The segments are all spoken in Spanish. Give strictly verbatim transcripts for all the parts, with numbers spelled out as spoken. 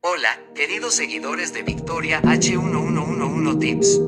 Hola, queridos seguidores de Victoria H uno uno uno uno Tips.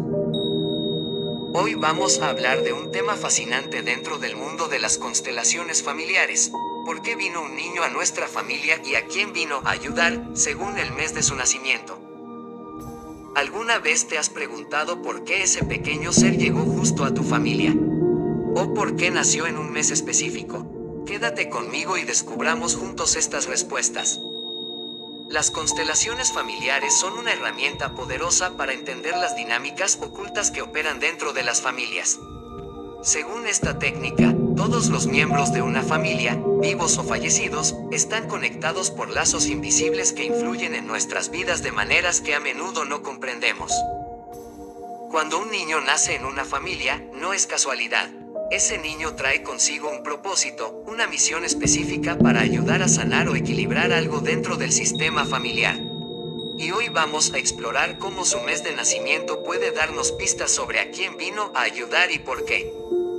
Hoy vamos a hablar de un tema fascinante dentro del mundo de las constelaciones familiares. ¿Por qué vino un niño a nuestra familia y a quién vino a ayudar, según el mes de su nacimiento? ¿Alguna vez te has preguntado por qué ese pequeño ser llegó justo a tu familia? ¿O por qué nació en un mes específico? Quédate conmigo y descubramos juntos estas respuestas. Las constelaciones familiares son una herramienta poderosa para entender las dinámicas ocultas que operan dentro de las familias. Según esta técnica, todos los miembros de una familia, vivos o fallecidos, están conectados por lazos invisibles que influyen en nuestras vidas de maneras que a menudo no comprendemos. Cuando un niño nace en una familia, no es casualidad. Ese niño trae consigo un propósito, una misión específica para ayudar a sanar o equilibrar algo dentro del sistema familiar. Y hoy vamos a explorar cómo su mes de nacimiento puede darnos pistas sobre a quién vino a ayudar y por qué.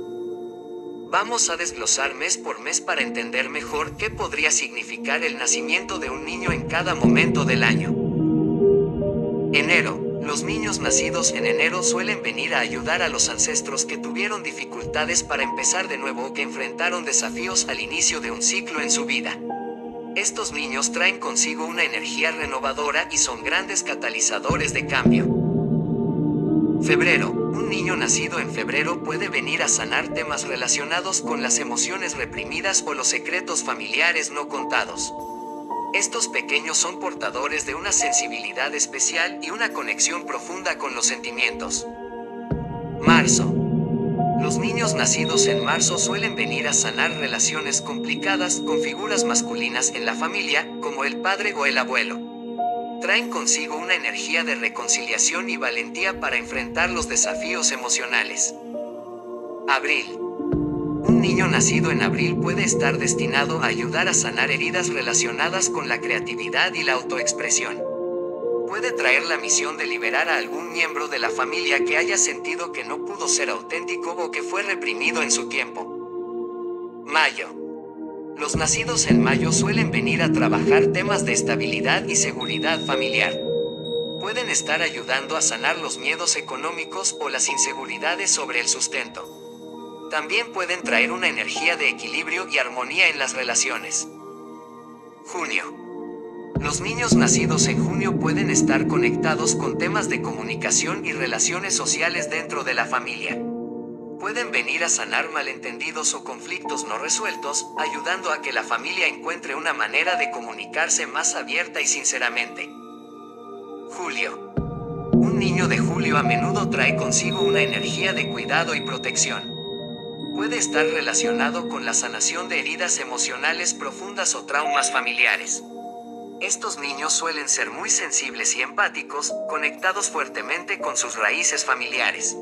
Vamos a desglosar mes por mes para entender mejor qué podría significar el nacimiento de un niño en cada momento del año. Enero. Los niños nacidos en enero suelen venir a ayudar a los ancestros que tuvieron dificultades para empezar de nuevo o que enfrentaron desafíos al inicio de un ciclo en su vida. Estos niños traen consigo una energía renovadora y son grandes catalizadores de cambio. Febrero. Un niño nacido en febrero puede venir a sanar temas relacionados con las emociones reprimidas o los secretos familiares no contados. Estos pequeños son portadores de una sensibilidad especial y una conexión profunda con los sentimientos. Marzo. Los niños nacidos en marzo suelen venir a sanar relaciones complicadas con figuras masculinas en la familia, como el padre o el abuelo. Traen consigo una energía de reconciliación y valentía para enfrentar los desafíos emocionales. Abril. Un niño nacido en abril puede estar destinado a ayudar a sanar heridas relacionadas con la creatividad y la autoexpresión. Puede traer la misión de liberar a algún miembro de la familia que haya sentido que no pudo ser auténtico o que fue reprimido en su tiempo. Mayo. Los nacidos en mayo suelen venir a trabajar temas de estabilidad y seguridad familiar. Pueden estar ayudando a sanar los miedos económicos o las inseguridades sobre el sustento. También pueden traer una energía de equilibrio y armonía en las relaciones. Junio. Los niños nacidos en junio pueden estar conectados con temas de comunicación y relaciones sociales dentro de la familia. Pueden venir a sanar malentendidos o conflictos no resueltos, ayudando a que la familia encuentre una manera de comunicarse más abierta y sinceramente. Julio. Un niño de julio a menudo trae consigo una energía de cuidado y protección. Puede estar relacionado con la sanación de heridas emocionales profundas o traumas familiares. Estos niños suelen ser muy sensibles y empáticos, conectados fuertemente con sus raíces familiares.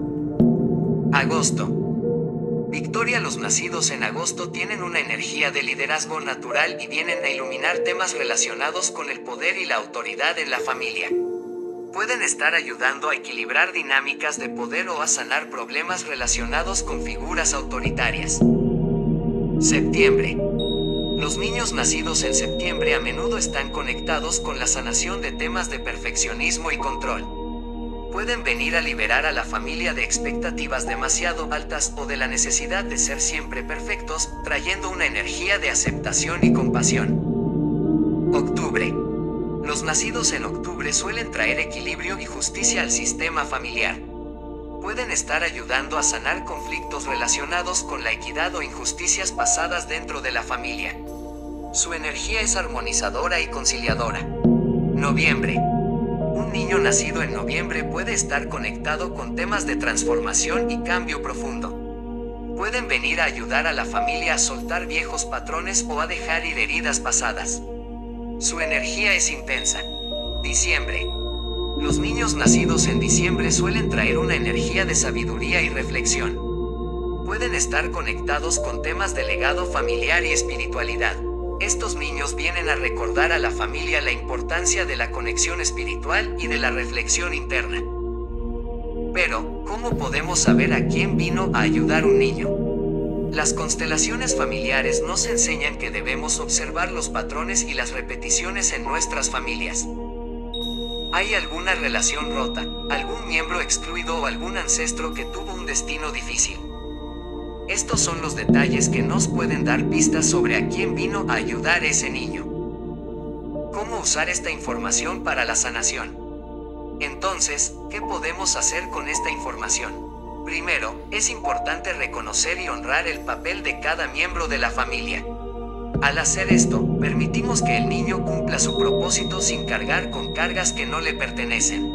Agosto. Victoria. Los nacidos en agosto tienen una energía de liderazgo natural y vienen a iluminar temas relacionados con el poder y la autoridad en la familia. Pueden estar ayudando a equilibrar dinámicas de poder o a sanar problemas relacionados con figuras autoritarias. Septiembre. Los niños nacidos en septiembre a menudo están conectados con la sanación de temas de perfeccionismo y control. Pueden venir a liberar a la familia de expectativas demasiado altas o de la necesidad de ser siempre perfectos, trayendo una energía de aceptación y compasión. Octubre. Los nacidos en octubre suelen traer equilibrio y justicia al sistema familiar. Pueden estar ayudando a sanar conflictos relacionados con la equidad o injusticias pasadas dentro de la familia. Su energía es armonizadora y conciliadora. Noviembre. Un niño nacido en noviembre puede estar conectado con temas de transformación y cambio profundo. Pueden venir a ayudar a la familia a soltar viejos patrones o a dejar ir heridas pasadas. Su energía es intensa. Diciembre. Los niños nacidos en diciembre suelen traer una energía de sabiduría y reflexión. Pueden estar conectados con temas de legado familiar y espiritualidad. Estos niños vienen a recordar a la familia la importancia de la conexión espiritual y de la reflexión interna. Pero, ¿cómo podemos saber a quién vino a ayudar un niño? Las constelaciones familiares nos enseñan que debemos observar los patrones y las repeticiones en nuestras familias. ¿Hay alguna relación rota, algún miembro excluido o algún ancestro que tuvo un destino difícil? Estos son los detalles que nos pueden dar pistas sobre a quién vino a ayudar ese niño. ¿Cómo usar esta información para la sanación? Entonces, ¿qué podemos hacer con esta información? Primero, es importante reconocer y honrar el papel de cada miembro de la familia. Al hacer esto, permitimos que el niño cumpla su propósito sin cargar con cargas que no le pertenecen.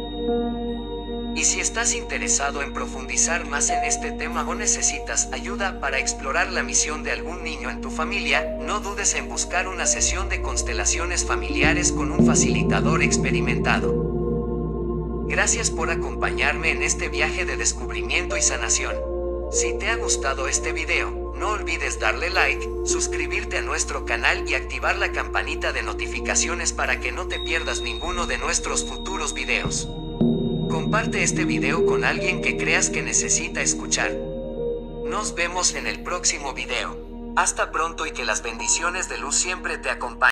Y si estás interesado en profundizar más en este tema o necesitas ayuda para explorar la misión de algún niño en tu familia, no dudes en buscar una sesión de constelaciones familiares con un facilitador experimentado. Gracias por acompañarme en este viaje de descubrimiento y sanación. Si te ha gustado este video, no olvides darle like, suscribirte a nuestro canal y activar la campanita de notificaciones para que no te pierdas ninguno de nuestros futuros videos. Comparte este video con alguien que creas que necesita escuchar. Nos vemos en el próximo video. Hasta pronto y que las bendiciones de luz siempre te acompañen.